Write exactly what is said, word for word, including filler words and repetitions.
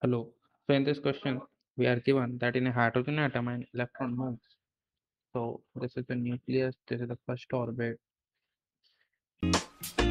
Hello. So in this question, we are given that in a hydrogen atom an electron moves. So this is the nucleus, this is the first orbit,